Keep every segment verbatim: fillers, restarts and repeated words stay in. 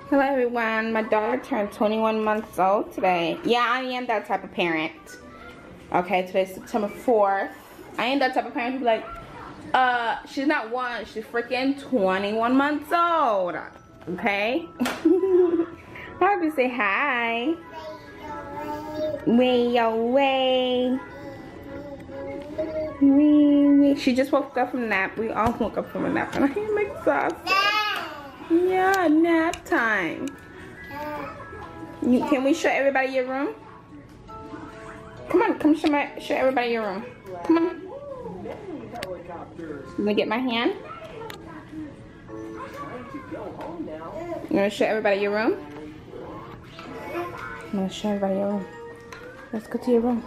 Hello everyone, my daughter turned twenty-one months old today. Yeah, I am that type of parent. Okay, today's September fourth. I am that type of parent who's like, uh, she's not one, she's freaking twenty-one months old. Okay? Harvey, say hi. Way away. Wee, wee. She just woke up from a nap. We all woke up from a nap and I am exhausted. Yeah, nap time. You, can we show everybody your room? Come on, come show, my, show everybody your room. Come on. You gonna get my hand? You gonna show everybody your room? I'm gonna show everybody your room. Let's go to your room.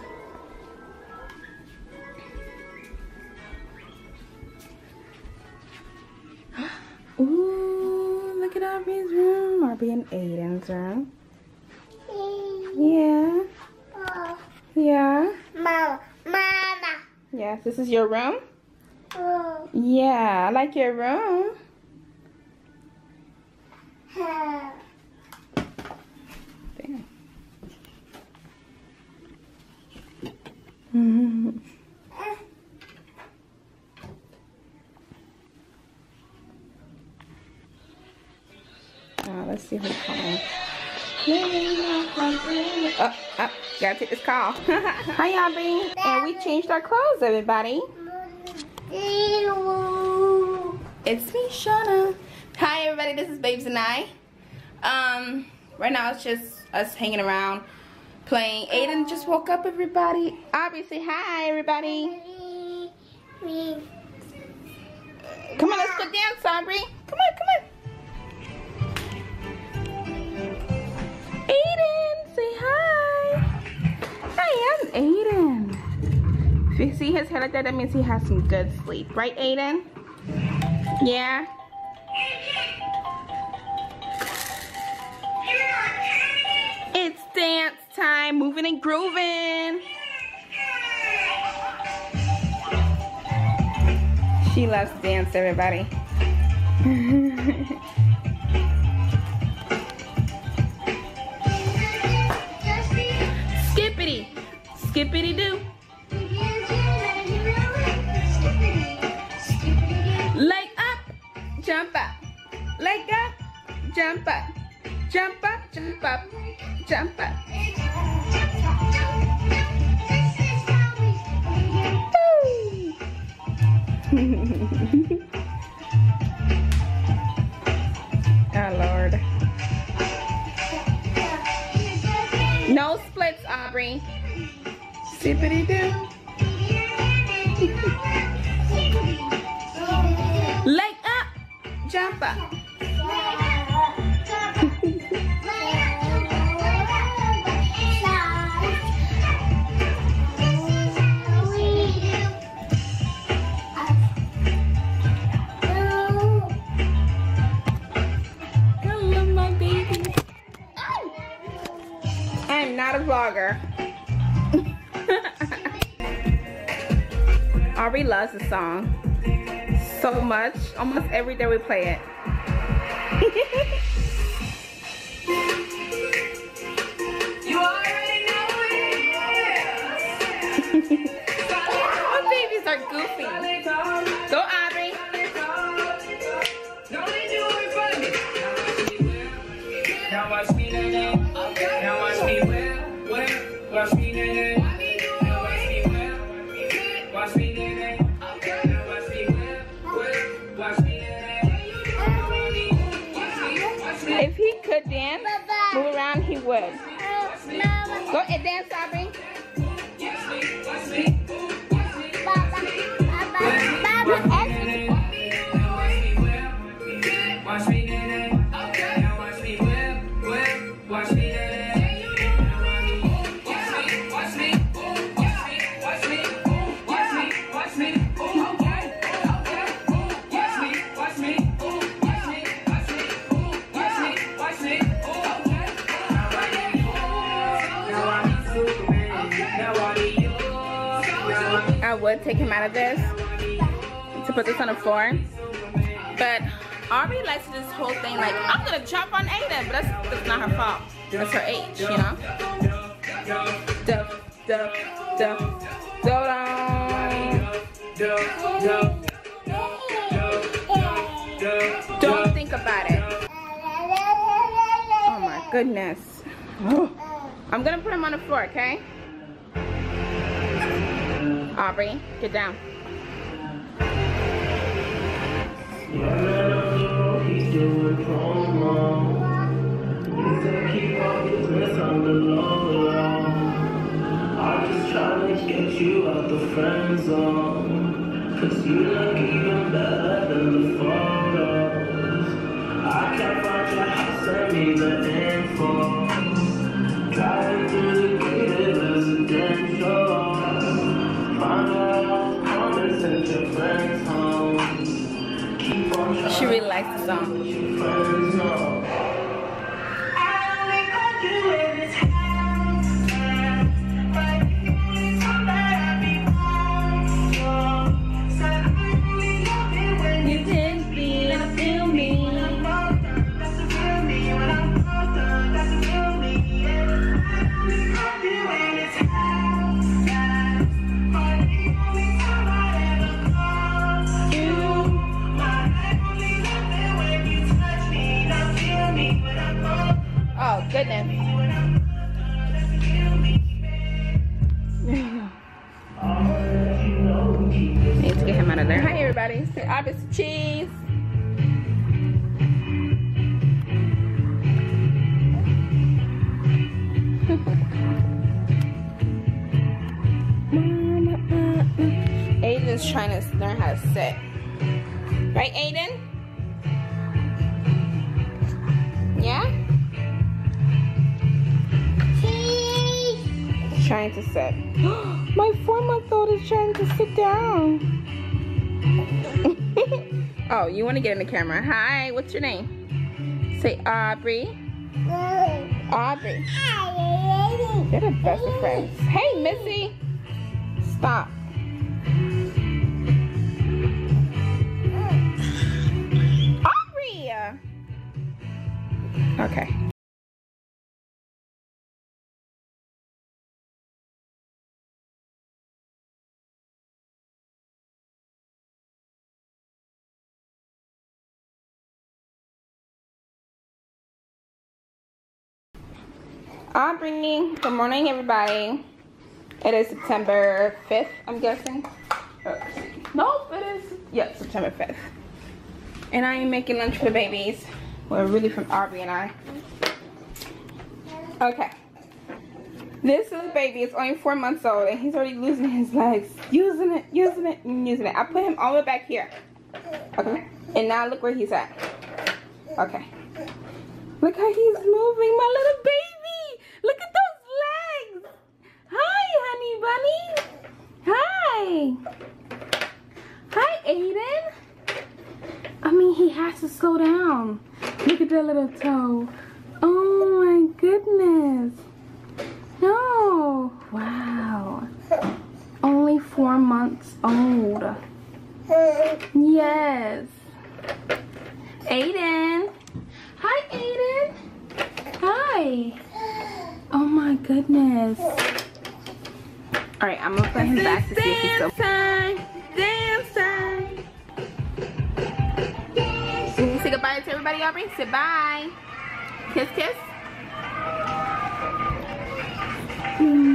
Ooh, look at Aubrey's room. Aubrey and Aiden's room. Yeah. Yeah. Mama. Mama. Yes, this is your room? Oh. Yeah, I like your room. Damn. Mm-hmm. Oh, let's see who's calling. Oh, oh, gotta take this call. Hi, Aubrey. And we changed our clothes, everybody. It's me, Shauna. Hi, everybody. This is Babes and I. Um, right now it's just us hanging around, playing. Aiden just woke up, everybody. Aubrey, say hi, everybody. Come on, let's go dance, Aubrey. Come on, come on. Aiden, say hi. Hi, I'm Aiden. If you see his hair like that, that means he has some good sleep. Right, Aiden? Yeah? It's dance time. Moving and grooving. She loves to dance, everybody. Skippity, skippity doo. Leg up, jump up. Leg up, jump up. Jump up, jump up, jump up. Oh Lord. No splits, Aubrey. Sippity doo. Leg up, jump up. Hello, my baby. I'm not a vlogger. Aubrey loves the song so much. Almost every day we play it. You already know it. My babies are goofy. Go, Aubrey. Now watch me, now Now watch me, where, where, watch me, now Now watch me, where, watch me, now Now watch me, where, where, watch me, If he could dance, move around, he would. Go and dance, Aubrey. watch me, now watch me, where, where, watch me, I would take him out of this to put this on the floor, but Aubrey likes this whole thing like, I'm gonna jump on Aiden, but that's, that's not her fault. That's her age, you know? Duh, duh, duh, duh, don't think about it. Oh my goodness. I'm gonna put him on the floor, okay? Aubrey, get down. He's doing promo. He's gonna keep all his mess on the low. I'm just trying to get you out the friend zone. Cause you look even better than the photos. I can't find your house, send me the info. Driving through the gated residential. Find out how to send your friends home. She really likes the song. You didn't feel, feel me. Oh, goodness. Need to get him out of there. Hi, everybody. Say obvious cheese. Aiden's trying to learn how to sit. Right, Aiden? Yeah? Trying to sit. My four-month-old is trying to sit down. Oh, you want to get in the camera. Hi, what's your name? Say Aubrey. Aubrey. They're the best of friends. Hey, Missy. Stop. Aubrey. Okay. Aubrey, good morning, everybody. It is September fifth, I'm guessing. Oh, no, it is. Yeah, September fifth. And I am making lunch for the babies. Well, really from Aubrey and I. Okay. This little baby is only four months old and he's already losing his legs. Using it, using it, and using it. I put him all the way back here. Okay. And now look where he's at. Okay. Look how he's moving, my little baby. Look at those legs. Hi, honey bunny. Hi. Hi, Aiden. I mean, he has to slow down. Look at that little toe. Oh my goodness. No. Wow. Only four months old. Yes. Aiden. Hi, Aiden. Hi. Oh my goodness. All right, I'm gonna put him back to see if he's still. Dance time. Dance time. Can you say goodbye to everybody, Aubrey? Say bye. Kiss, kiss. Mm.